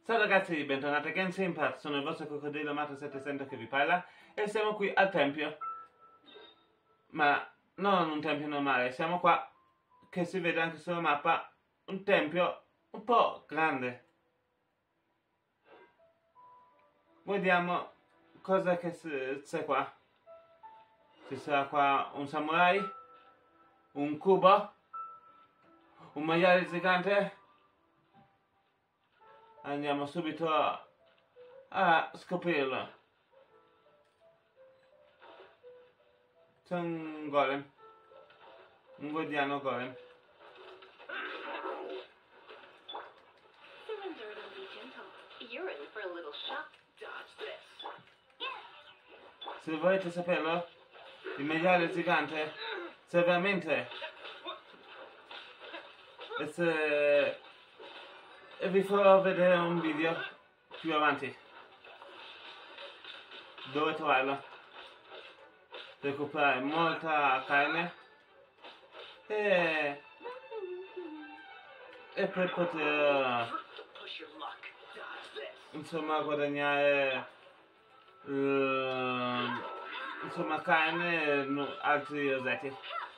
Ciao ragazzi, bentornati a Genshin Impact, sono il vostro coccodrillo Mato 700 che vi parla e siamo qui al tempio. Ma non un tempio normale, siamo qua, che si vede anche sulla mappa, un tempio un po' grande. Vediamo cosa che c'è qua. Ci sarà qua un samurai, un cubo, un maiale gigante. Andiamo subito a scoprirlo. C'è un golem. Un guardiano golem. Se volete saperlo, il maiale gigante c'è veramente. E vi farò vedere un video più avanti dove trovarlo, recuperare molta carne e per poter insomma guadagnare insomma carne e altri oggetti.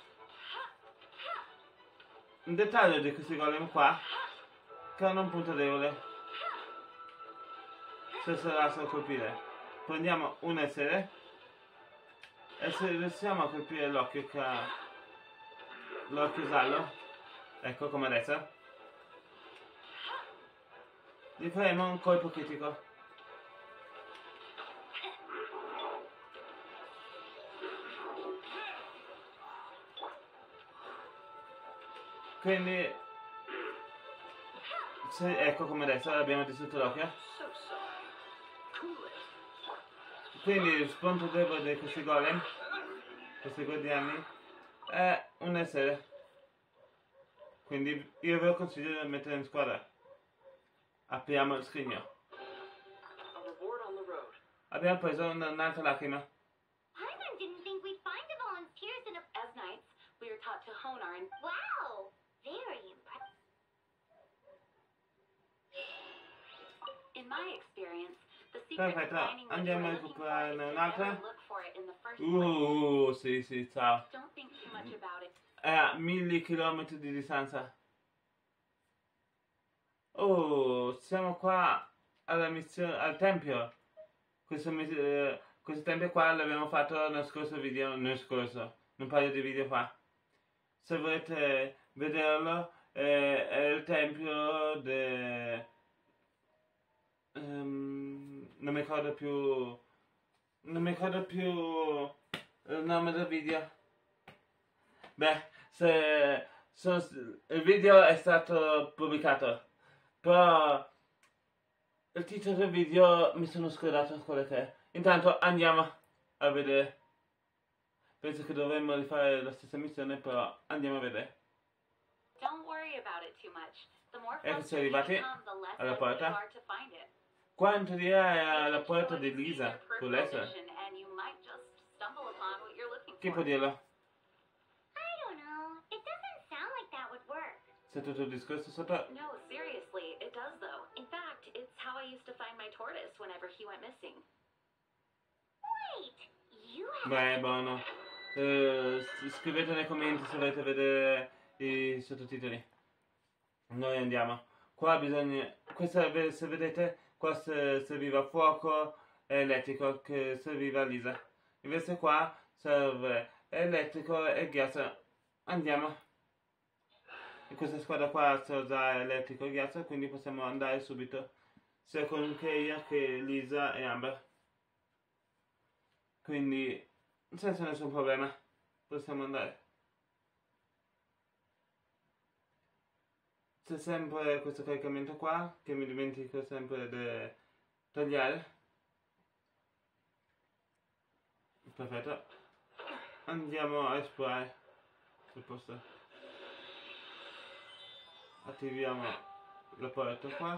Un dettaglio di questi golem qua che hanno un punto debole se sarà a colpire. Prendiamo un essere e se riusciamo a colpire l'occhio che ha l'occhio giallo, ecco come adesso, gli faremo un colpo critico. Quindi ecco come adesso abbiamo distrutto l'occhio. Quindi il punto debole di questi golem, questi guardiani, è un essere. Quindi io ve lo consiglio di mettere in squadra. Apriamo il scrigno. Abbiamo preso un'altra lacrima. Paimon didn't think we'd find the volunteers in a... As knights, we were taught to hone our... Wow! Very impressive. In my experience, the secret to Perfetto, finding what andiamo a you're looking for recuperare is to un'altra. never look for it in the first place. Sì, ciao. Don't think too much about it. È a 1000 km di distanza. Oh, siamo qua alla missione, al tempio. Questo tempio qua l'abbiamo fatto nel scorso video, un paio di video fa. Se volete vederlo, è il tempio non mi ricordo più il nome del video. Beh, il video è stato pubblicato, però il titolo del video mi sono scordato quello che è. Intanto andiamo a vedere. Penso che dovremmo rifare la stessa missione, però andiamo a vedere. Don't worry about it too much. The more Eccoci frustrated arrivati you become, the less alla likely you porta. are to find it. Qua in teoria è alla porta di Lisa, può essere. And you might just stumble upon what you're looking Chi for. può dirlo? I don't know. It doesn't sound like that would work. C'è tutto il discorso sotto? No, seriously, it does though. In fact, it's how I used to find my tortoise whenever he went missing. Wait, you have... Beh, buono. Scrivete nei commenti se volete vedere i sottotitoli. Noi andiamo. Qua bisogna... Questa, se vedete, qua serviva fuoco e elettrico, che serviva a Lisa. Invece qua serve elettrico e ghiaccio. Andiamo. In questa squadra qua c'è già elettrico e ghiaccio, quindi possiamo andare subito. Sia con Keia che Lisa e Amber. Quindi senza nessun problema possiamo andare. C'è sempre questo caricamento qua che mi dimentico sempre di tagliare. Perfetto. Andiamo a esplorare il posto. Attiviamo la porta qua.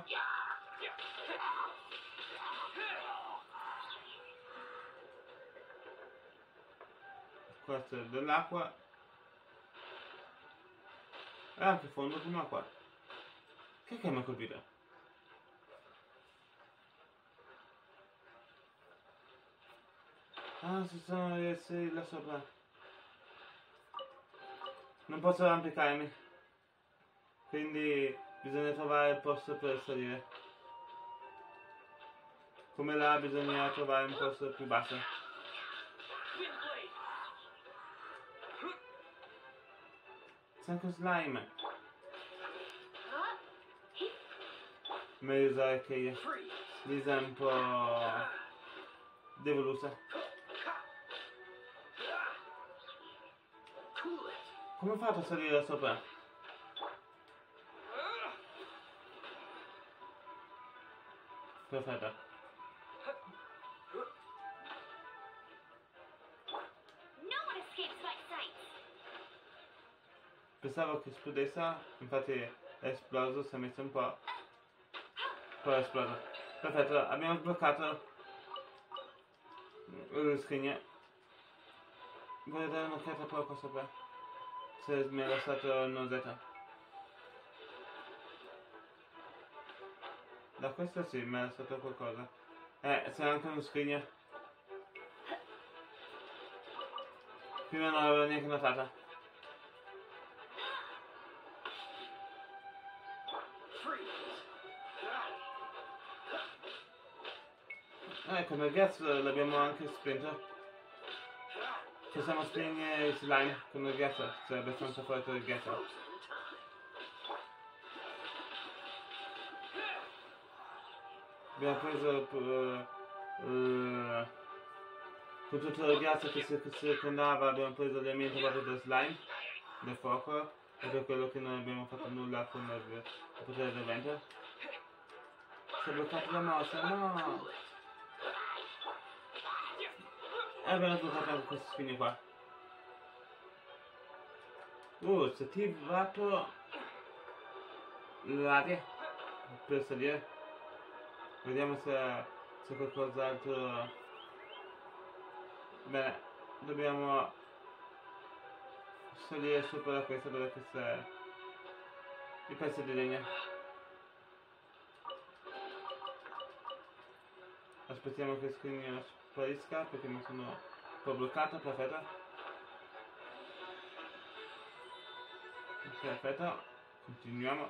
Qua c'è dell'acqua. E anche fondo prima qua. Che mi ha colpito? Ah, ci sono gli esseri là sopra. Non posso arrampicarmi. Quindi bisogna trovare il posto per salire. Come là bisogna trovare un posto più basso. Sacco slime. Meglio usare che io. Lisa è un po' devolusa. Come ho fatto a salire da sopra? Perfetto. No one escapes my sight. Pensavo che esplodesse, infatti è esploso, si è messo un po'. Poi è esploso. Perfetto, abbiamo sbloccato le scrigne. Voglio dare un'occhiata poi qua sopra. Se mi è lasciato un oggetto. Da questo sì, mi è lasciato qualcosa. C'è anche una scrigna. Prima non l'avevo neanche notata. Come gas l'abbiamo anche spento. Possiamo spegnere il slime con il gas, se è abbastanza forte il gas. Abbiamo preso con tutto il gas che si circondava, abbiamo preso l'elemento proprio del slime, del fuoco, e per quello che non abbiamo fatto nulla con il potere del vento. Si è bloccato la mossa, no! E abbiamo sbloccato anche questi spini qua. Si è attivato l'aria per salire. Vediamo se c'è qualcos'altro. Bene, dobbiamo salire sopra da questa dove c'è il pezzo di legno. Aspettiamo che il scrigno sparisca perché mi sono un po' bloccato, perfetto. Perfetto, continuiamo.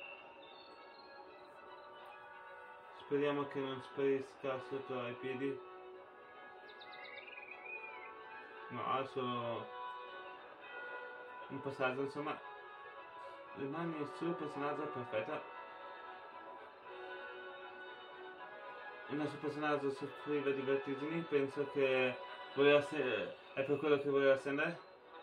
Speriamo che non sparisca sotto ai piedi. No, è solo un passaggio, insomma. Le mani sul personaggio, perfetto. Il nostro personaggio soffriva di vertigini, penso che è per quello che voleva scendere.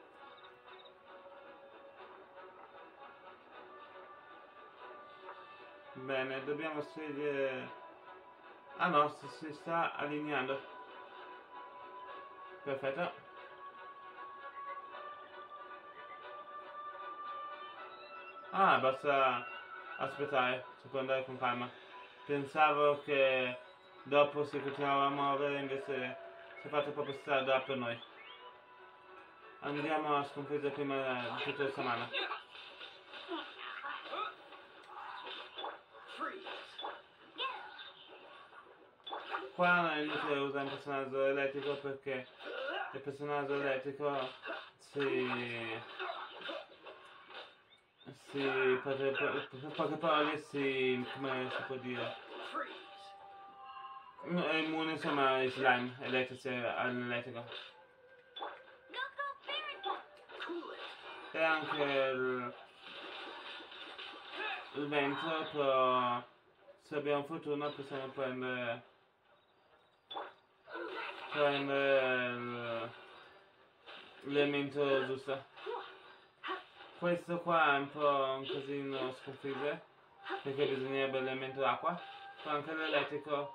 Bene, dobbiamo scegliere. Ah no, si sta allineando. Perfetto. Ah, basta aspettare, si può andare con calma. Pensavo che dopo si continuava a muovere, invece si è fatto proprio strada per noi. Andiamo a sconfiggere prima di tutta questa mano. Qua è inutile usare un personaggio elettrico perché il personaggio elettrico per poche parole come si può dire, è immune insomma ai slime elettrici, all'elettrico. E anche il vento, però se abbiamo fortuna possiamo prendere l'elemento giusto. Questo qua è un po' un casino sconfiggere perché bisognerebbe l'elemento acqua, però anche l'elettrico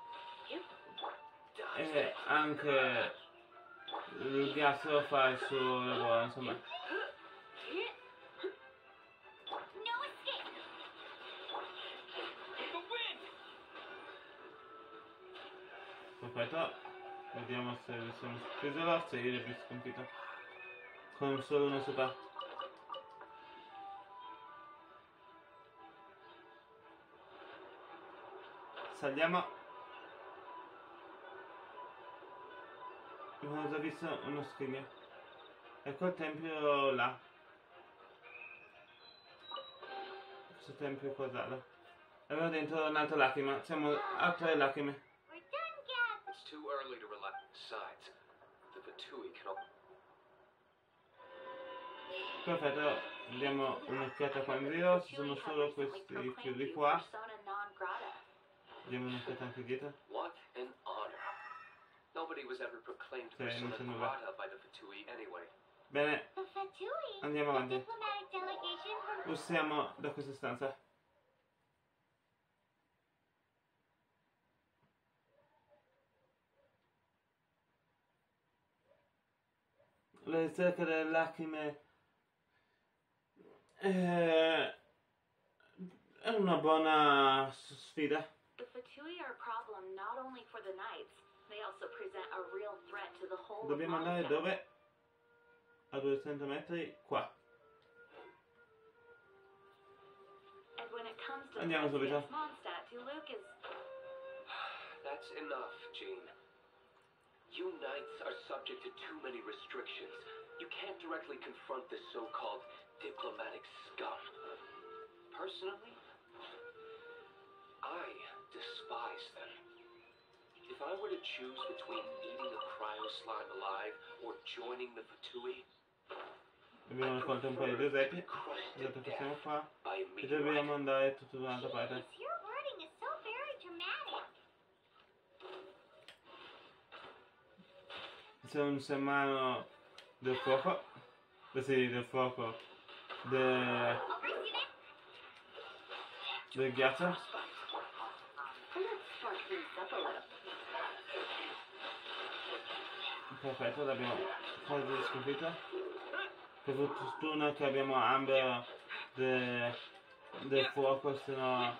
e anche il ghiaccio fa il suo lavoro, insomma. Perfetto, vediamo se riusciamo a chiuderlo, se io l'ho sconfitto con solo una sopra. Saliamo. Abbiamo già visto uno scrigno. Ecco il tempio là. Questo tempio qua giallo. Abbiamo dentro un'altra lacrima. Siamo a 3 lacrime. We're done, Gab. It's too early to relax. Besides, the Fatui can all... Perfetto, diamo un'occhiata qua in giro. Ci sono solo questi chiudi qua. Diamo un'occhiata anche dietro. What an honor. Nobody was ever proclaimed persona grata by the Fatui anyway. Bene, The Fatui? andiamo The avanti. diplomatic delegation from... Usciamo da questa stanza. La ricerca delle lacrime è una buona sfida. The Fatui are a problem not only for the Knights, they also present a real threat to the whole of Dobbiamo andare Mondstadt. dove? A 200 metri qua. And when it comes to Andiamo threats subito. against Mondstadt, Tuluk is... That's enough, Jean. You Knights are subject to too many restrictions. You can't directly confront this so-called diplomatic scum. Personally, I despise them. If I were to choose between eating a cryo-slime alive or joining the Fatui, Dobbiamo raccontare un paio di oggetti. Dato che siamo qua. E dobbiamo andare tutto da un'altra parte. Jeez, your wording is so very dramatic. C'è un sermano del fuoco. Sì, del fuoco. Del ghiaccio. Let's spark things up a little. Perfetto, l'abbiamo quasi sconfitto. Per fortuna che abbiamo Amber del fuoco, se no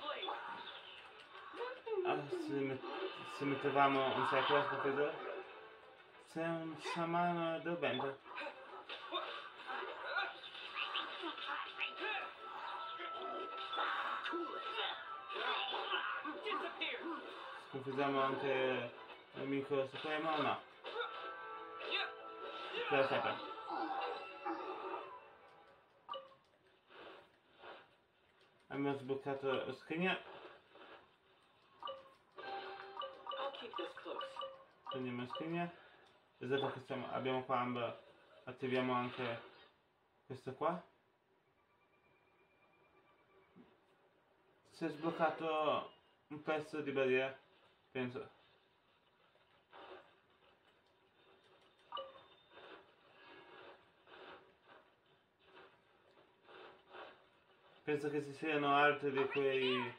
se mettevamo un secolo a sconfiggere. C'è un sciamano del vento. Sconfiggiamo anche l'amico supremo? No. Perfetto. Abbiamo sbloccato la scrigna. I'll keep this close. Prendiamo la scrigna. Esatto che abbiamo qua Amber. Attiviamo anche questo qua. Si è sbloccato un pezzo di barriera, penso. Penso che ci siano altri di quelli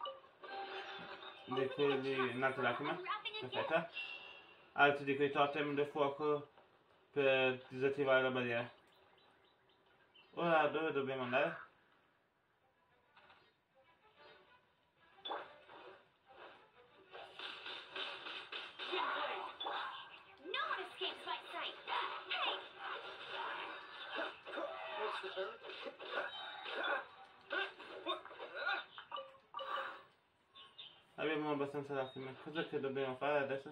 un'altra lacrima. Perfetta. Altri di quei totem del fuoco per disattivare la barriera. Ora dove dobbiamo andare? No one escapes my sight. Hey! What's the hurry? Abbiamo abbastanza lacrime. Cosa che dobbiamo fare adesso?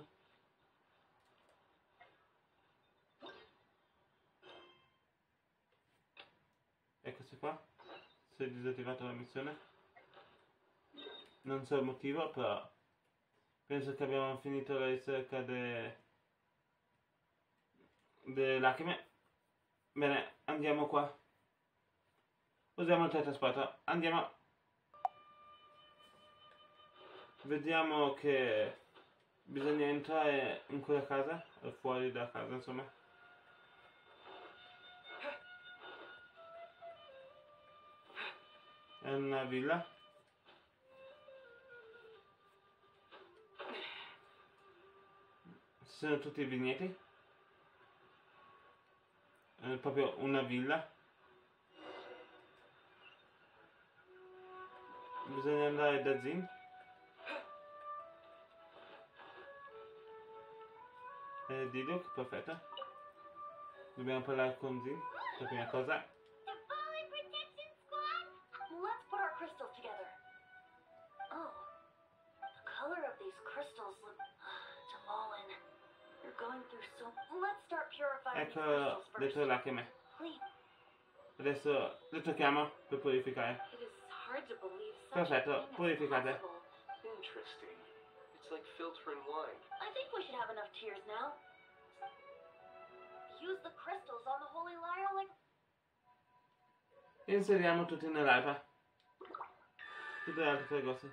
Eccoci qua. Si è disattivata la missione. Non so il motivo, però penso che abbiamo finito la ricerca delle lacrime. Bene, andiamo qua. Usiamo il teletrasporto. Andiamo. Vediamo che bisogna entrare in quella casa, o fuori da casa, insomma. È una villa. Ci sono tutti i vigneti. È proprio una villa. Bisogna andare da Zin. Diluc, perfetto. Dobbiamo parlare con Zin, per prima cosa. The Fallen Protection Squad? Let's put our crystals together. Oh, the color of these crystals look... Jamalin, you're going through so. Let's start purifying these Ecco crystals le first. tue lacrime. Please. Adesso le tocchiamo per purificare. It is hard to believe such Perfetto, a thing is purificate. possible. Interesting. It's like filtering wine. I think we should have enough tears now. Use the crystals on the holy lyre like. Inseriamo tutti nell'arpa. Tutte le altre tre cose.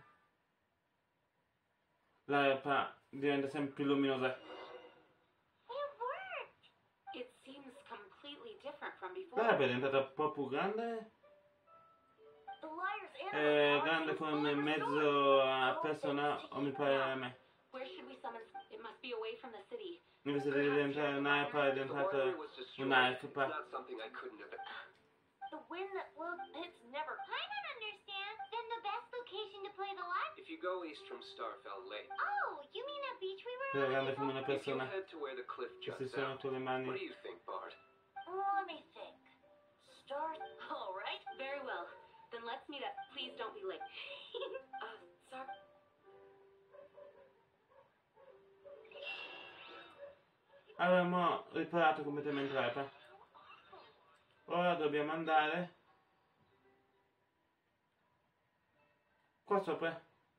L'arpa diventa sempre più luminosa. It worked! It seems completely different from before. L'arpa è diventata un po' più grande. The lyre's È animal grande power come is fully mezzo restored. a persona, o mi pare a me. Where should we summon? It must be away from the city. Invece di diventare un'arpa è The diventata winery was destroyed. It's un'arpa. not something I couldn't have. The wind that blew, it's never. I don't understand. Then the best location to play the live. If you go east from Starfell Lake, Oh, you mean that beach we were È on? grande come una if you persona. head to where the cliff Che si juts sono out, sulle what do mani. you think, Bart? Let me think. Start. All right. Very well. Then let's meet up. Please don't be late. Sorry. Avevamo riparato completamente l'arpa. Ora dobbiamo andare qua sopra.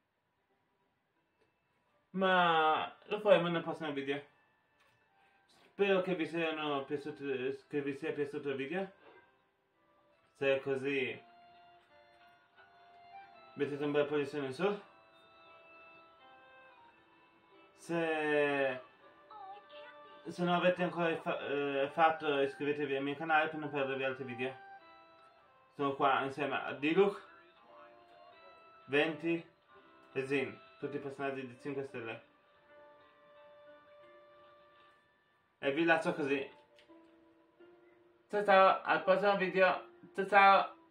Ma lo faremo nel prossimo video. Spero che vi sia piaciuto il video. Se è così, mettete un bel pollice in su. Se non avete ancora fatto, iscrivetevi al mio canale per non perdervi altri video. Sono qua insieme a Diluc, 20 e Zin, tutti i personaggi di 5 stelle. E vi lascio così. Ciao ciao, al prossimo video. Ciao ciao.